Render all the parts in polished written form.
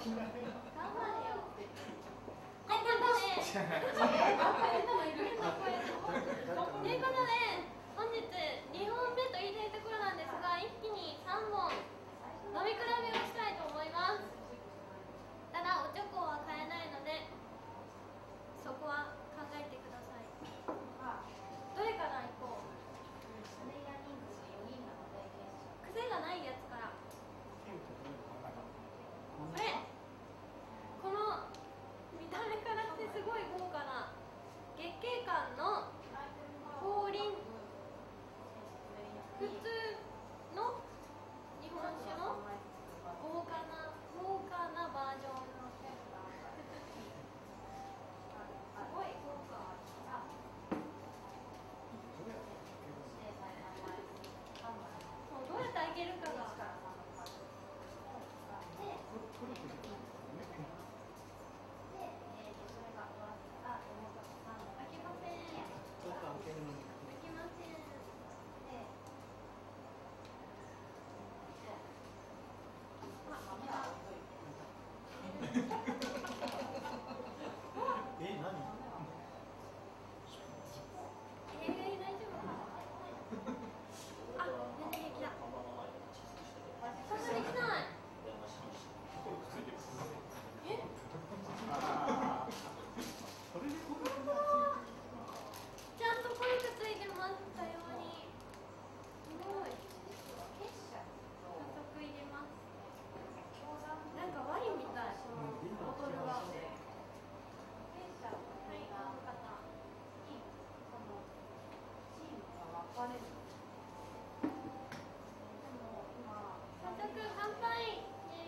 本日2本目と言いたいところなんですが、一気に3本飲み比べをしたいと思います。ただおチョコは買えないのでそこは考えてください。どれからいこう。癖がないやつから。これ、この見た目からしてすごい豪華な月桂冠の降臨、普通の日本酒の豪華なバージョン。すごい豪華。そう、どうやって開けるかが。開けません。開けません。大丈夫かな。あ、全然平気だ。そんなできない。え？ちゃんとコルクついてます。多様に。すごい。早速入れます。なんかワインみたい。ボトルが。はい、この方。早速乾杯。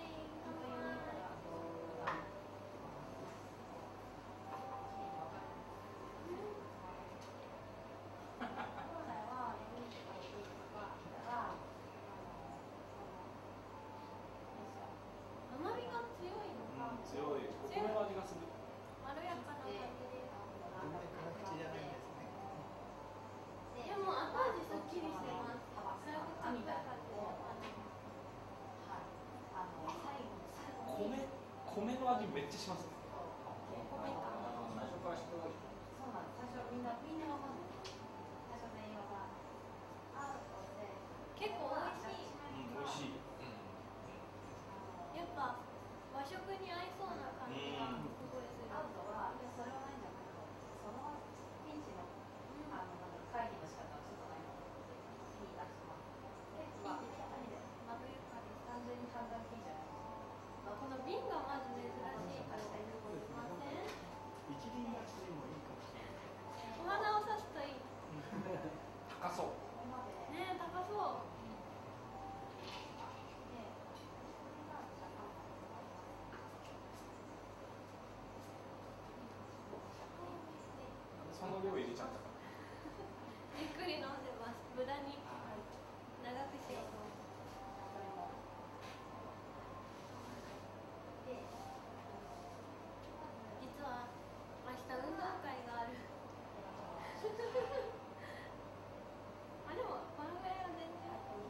甘みが強いの。 強い。お米の味がする。 まろやかな感じです。でも後味すっきりしてます。そういうことみたいな感じで。 米の味めっちゃしますね。 米か。 最初から知ってるわけ。 そうなんです。最初みんなわかんない。最初全員は結構美味しい。 美味しい。 やっぱ和食に合いそうな感じがすごいする。 アウトはそれはないんじゃないかと。そのピンチの会議の仕方はちょっとないので、いい出します。まろやかです。単純に判断基準。 この瓶がまず珍しいからすみません。 一輪出しでもいいかもしれない。 お花を刺すといい。 高そう。 ねえ、高そう。 その量入れちゃったから。 ゆっくり飲んでます。無駄に長くしようと。実は明日運動会がある。あ、でもこのぐらいは全然。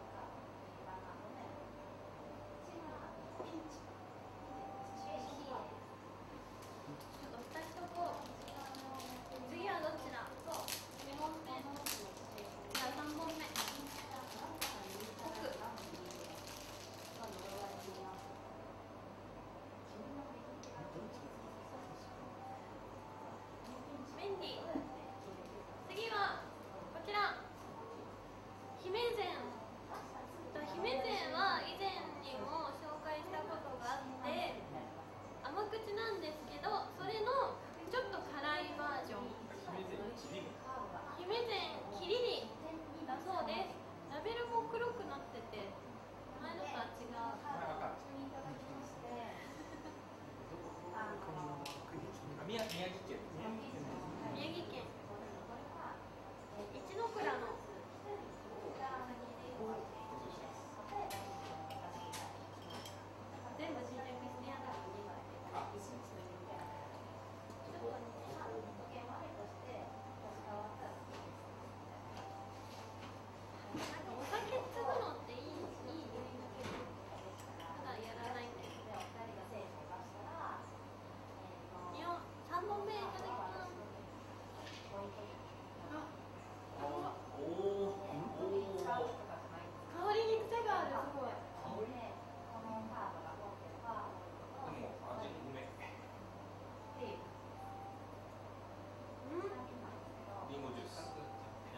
ちょっと2つとこう。次はどっちだ。2本目。じゃあ3本目。奥。便利。次はこちら。姫膳。姫膳は以前にも紹介したことがあって甘口なんですけど、それのちょっと辛いバージョン。姫膳キリリだそうです。ラベルも黒くなってて前のとは違う。 宮城県。 宮城県一ノ倉の全部試着してやだ。なんかお酒継ぐのっていいね。ただやらないけど。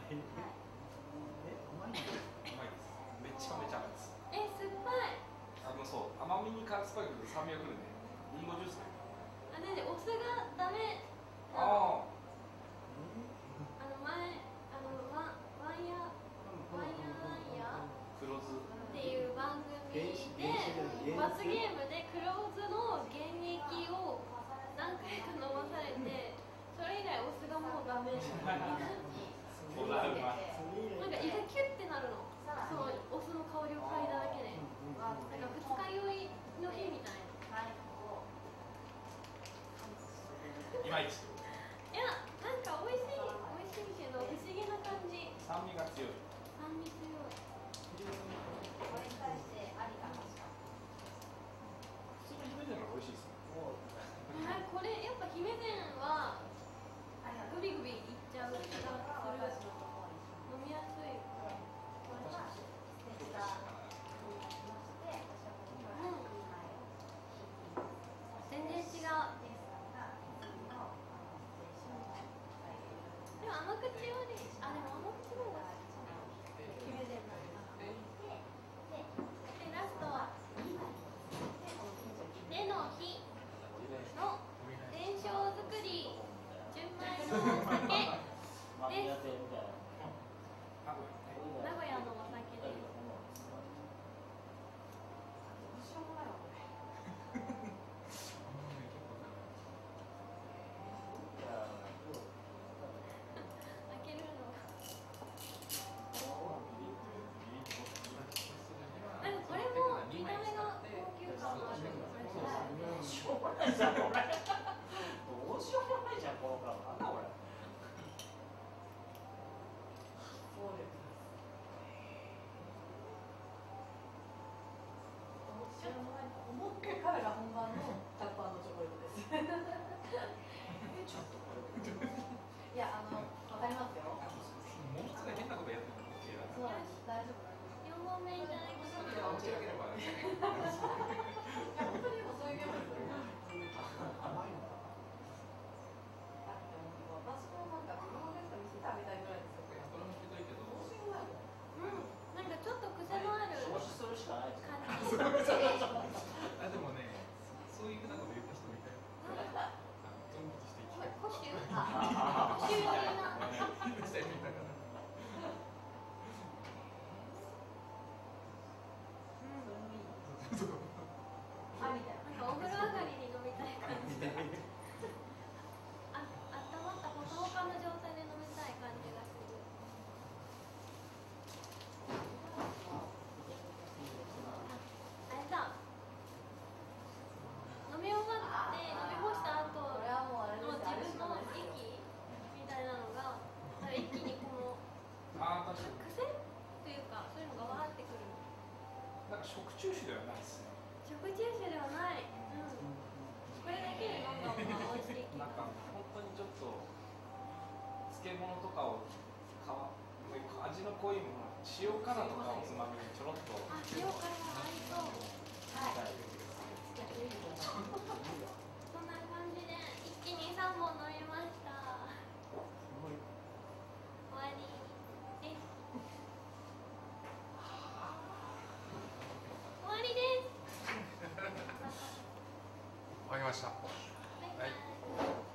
甘いんだ。 うまいです。めちゃめちゃ甘いです。 酸っぱい。 そう甘みに酸っぱいけど酸味がくるね。リンゴジュースね。 お酢がダメ。 ああ。 前ワンヤ黒酢。 っていう番組で罰ゲームで黒酢の原液を何回か飲まされて、それ以来お酢がもうダメ。 そうなるまい。 なんか胃がキュッてなるの。そのお酢の香りを嗅いだだけで。なんか二日酔いの日みたいな。 いまいち。 いや、なんか美味しいけど不思議な感じ。 酸味が強い。 酸味強い。 これに対してありかなしか。 普通の姫路の美味しいですね。 これやっぱ姫膳はグビグビいっちゃう気がする。飲みやすい。全然違う。でも甘口より、でも甘口の方が姫膳だ。でラストは手の日の伝承作り純米のお酒です。名古屋のお酒です。開けるのなんかこれも見た目が高級感がある。 しょうがないじゃんこれ。どうしようもないじゃんこの顔。なんだこれ。 思ってからが本番のタッパーのチョコレートです。 ちょっとこれ。 いや、わかりますよ。 もう一つ変なことやってるのっていうそう、大丈夫。 4本目いただきます。 持ち上げればいや、本当にもうそういうゲームですよ。 甘いのか。 私もなんか子供の時見せてあげたいぐらいですよ。 これもひどいけど。 なんかちょっと癖のある投資するしかないですよ。 感じ。 でもね、そういうふうなこと言った人もいたよ。ゾンビとして生きてる。 古酒的な。 してみたから。 あ、みたいな。 なんかお風呂上がりに飲みたい感じ。温まったほかほかの状態で飲みたい感じがする。あれだ。飲み終わって飲み干した後これはもうあれのです自分の息みたいなのが一気にこのああ、確かに。 癖というかそういうのがわーってくる。 なんか食中酒ではないですね。 食中酒ではない。これだけで飲んだ方が美味しい気がなんか本当にちょっと漬物とかを味の濃いもの、塩辛とかをつまみにちょろっと。 塩辛合いそう。そんな感じで一気に3本飲みました。終わりです。終わりです。 終わりました。 バイバイ。